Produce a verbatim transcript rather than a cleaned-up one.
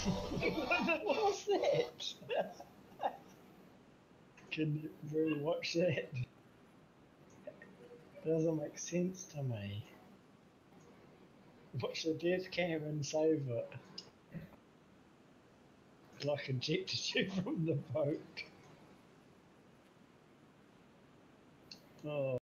What was that? Can you really watch that? Doesn't make sense to me. Watch the death cam and save it. Like ejected you from the boat. Oh.